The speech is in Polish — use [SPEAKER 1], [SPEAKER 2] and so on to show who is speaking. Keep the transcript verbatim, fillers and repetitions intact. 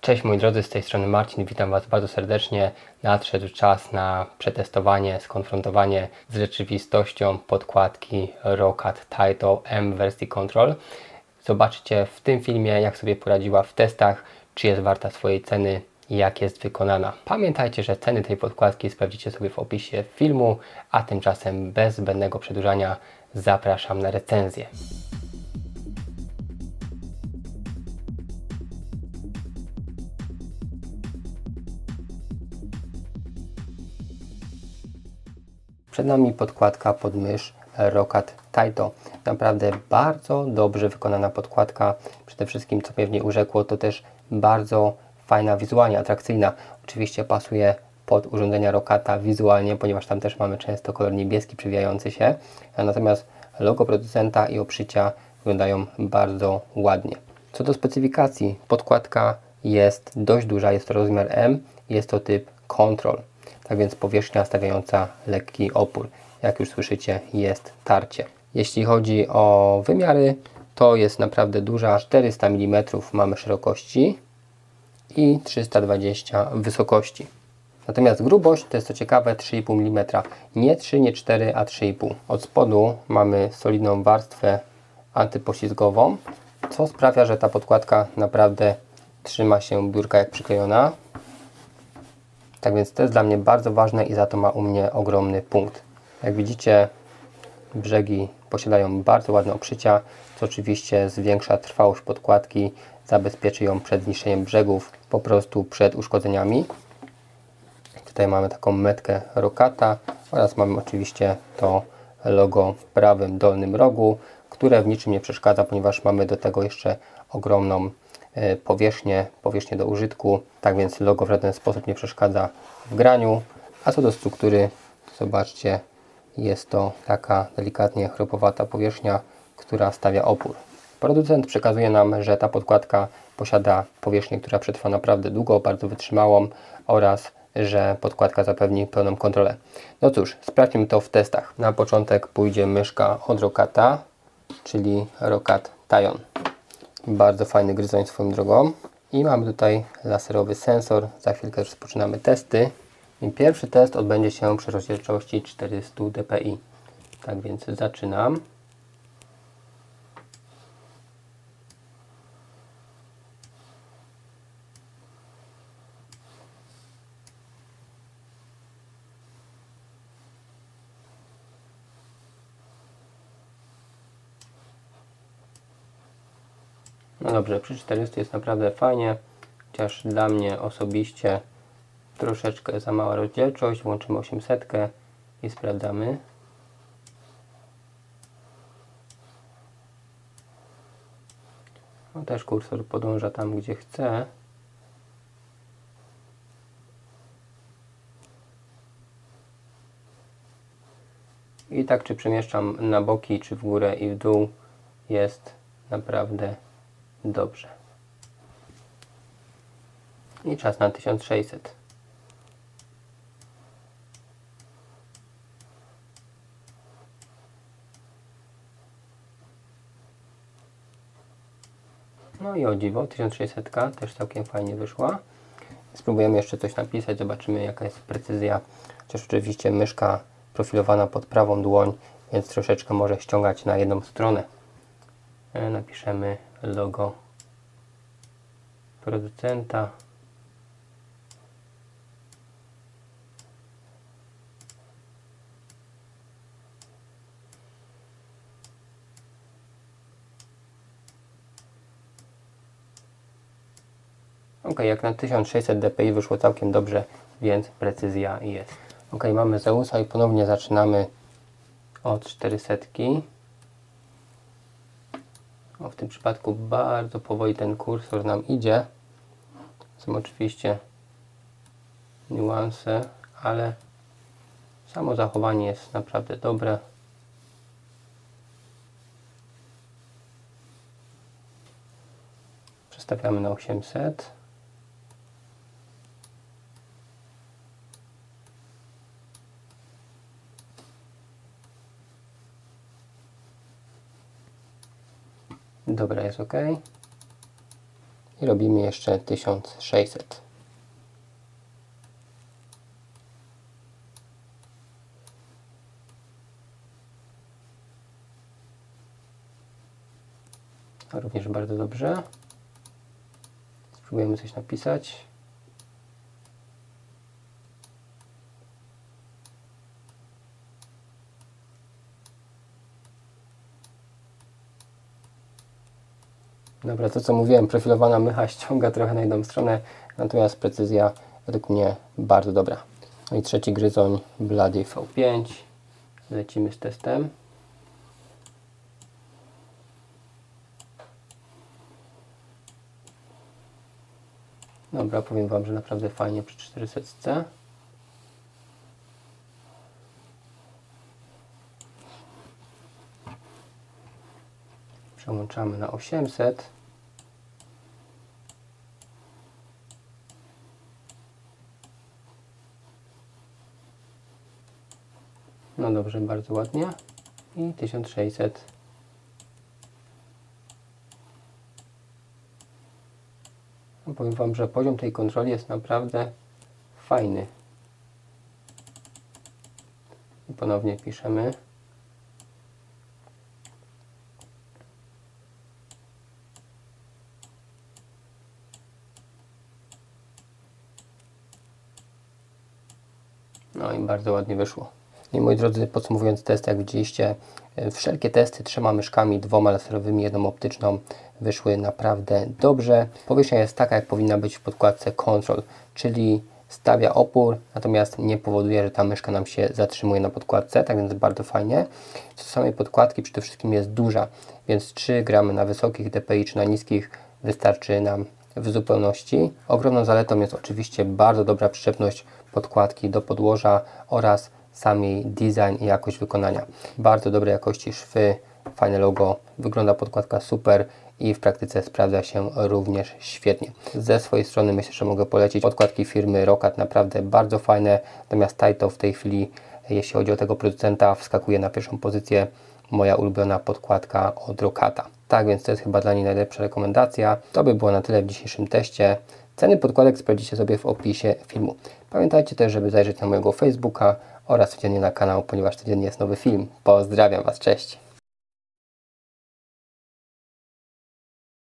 [SPEAKER 1] Cześć moi drodzy, z tej strony Marcin, witam Was bardzo serdecznie. Nadszedł czas na przetestowanie, skonfrontowanie z rzeczywistością podkładki Roccat Taito M Versi Control. Zobaczcie w tym filmie, jak sobie poradziła w testach, czy jest warta swojej ceny i jak jest wykonana. Pamiętajcie, że ceny tej podkładki sprawdzicie sobie w opisie filmu, a tymczasem bez zbędnego przedłużania zapraszam na recenzję. Przed nami podkładka pod mysz Roccat Taito. Naprawdę bardzo dobrze wykonana podkładka. Przede wszystkim, co mnie w niej urzekło, to też bardzo fajna, wizualnie atrakcyjna. Oczywiście pasuje pod urządzenia Roccata wizualnie, ponieważ tam też mamy często kolor niebieski przewijający się. Natomiast logo producenta i oprzycia wyglądają bardzo ładnie. Co do specyfikacji, podkładka jest dość duża, jest to rozmiar M, jest to typ Control. Tak więc powierzchnia stawiająca lekki opór. Jak już słyszycie, jest tarcie. Jeśli chodzi o wymiary, to jest naprawdę duża. czterysta milimetrów mamy szerokości i trzysta dwadzieścia wysokości. Natomiast grubość to jest co ciekawe trzy i pół milimetra. Nie trzy, nie cztery, a trzy i pół. Od spodu mamy solidną warstwę antypoślizgową, co sprawia, że ta podkładka naprawdę trzyma się biurka jak przyklejona. Tak więc to jest dla mnie bardzo ważne i za to ma u mnie ogromny punkt. Jak widzicie, brzegi posiadają bardzo ładne oprzycia, co oczywiście zwiększa trwałość podkładki, zabezpieczy ją przed zniszczeniem brzegów, po prostu przed uszkodzeniami. Tutaj mamy taką metkę Roccata oraz mamy oczywiście to logo w prawym dolnym rogu, które w niczym nie przeszkadza, ponieważ mamy do tego jeszcze ogromną powierzchnię, powierzchnię do użytku, tak więc logo w żaden sposób nie przeszkadza w graniu. A co do struktury, zobaczcie, jest to taka delikatnie chropowata powierzchnia, która stawia opór. Producent przekazuje nam, że ta podkładka posiada powierzchnię, która przetrwa naprawdę długo, bardzo wytrzymałą oraz że podkładka zapewni pełną kontrolę. No cóż, sprawdźmy to w testach. Na początek pójdzie myszka od Roccata, czyli Roccat Taion. Bardzo fajny gryzoń swoją drogą. I mamy tutaj laserowy sensor. Za chwilkę rozpoczynamy testy. I pierwszy test odbędzie się przy rozdzielczości czterysta dpi. Tak więc zaczynam. No dobrze, przy czterystu jest naprawdę fajnie, chociaż dla mnie osobiście troszeczkę za mała rozdzielczość. Włączymy osiemset i sprawdzamy. No też kursor podąża tam, gdzie chce. I tak, czy przemieszczam na boki, czy w górę i w dół, jest naprawdę dobrze. I czas na tysiąc sześćset. No i o dziwo, tysiąc sześćset też całkiem fajnie wyszła. Spróbujemy jeszcze coś napisać, zobaczymy jaka jest precyzja. Chociaż oczywiście myszka profilowana pod prawą dłoń, więc troszeczkę może ściągać na jedną stronę. Napiszemy logo producenta. Ok, jak na tysiąc sześćset dpi wyszło całkiem dobrze, więc precyzja jest. Ok, mamy Zeusa i ponownie zaczynamy od czterysta. O, w tym przypadku bardzo powoli ten kursor nam idzie. Są oczywiście niuanse, ale samo zachowanie jest naprawdę dobre. Przestawiamy na osiemset. Dobra, jest ok. i robimy jeszcze tysiąc sześćset. A również bardzo dobrze. Spróbujemy coś napisać. Dobra, to co mówiłem, profilowana mycha ściąga trochę na jedną stronę, natomiast precyzja według mnie bardzo dobra. No i trzeci gryzoń, Bloody V pięć. Lecimy z testem. Dobra, powiem Wam, że naprawdę fajnie przy czterysta. Przełączamy na osiemset. No dobrze, bardzo ładnie. I tysiąc sześćset. No powiem Wam, że poziom tej kontroli jest naprawdę fajny. I ponownie piszemy. No i bardzo ładnie wyszło. I moi drodzy, podsumowując test, jak widzieliście, wszelkie testy trzema myszkami, dwoma laserowymi, jedną optyczną wyszły naprawdę dobrze. Powierzchnia jest taka, jak powinna być w podkładce Control, czyli stawia opór, natomiast nie powoduje, że ta myszka nam się zatrzymuje na podkładce, tak więc bardzo fajnie. Co do samej podkładki przede wszystkim jest duża, więc czy gramy na wysokich D P I, czy na niskich, wystarczy nam w zupełności. Ogromną zaletą jest oczywiście bardzo dobra przyczepność podkładki do podłoża oraz sami design i jakość wykonania. Bardzo dobrej jakości szwy, fajne logo, wygląda podkładka super i w praktyce sprawdza się również świetnie. Ze swojej strony myślę, że mogę polecić podkładki firmy Roccat, naprawdę bardzo fajne, natomiast Taito w tej chwili, jeśli chodzi o tego producenta, wskakuje na pierwszą pozycję, moja ulubiona podkładka od Roccata. Tak więc to jest chyba dla niej najlepsza rekomendacja. To by było na tyle w dzisiejszym teście. Ceny podkładek sprawdzicie sobie w opisie filmu. Pamiętajcie też, żeby zajrzeć na mojego Facebooka oraz codziennie na kanał, ponieważ codziennie jest nowy film. Pozdrawiam Was, cześć!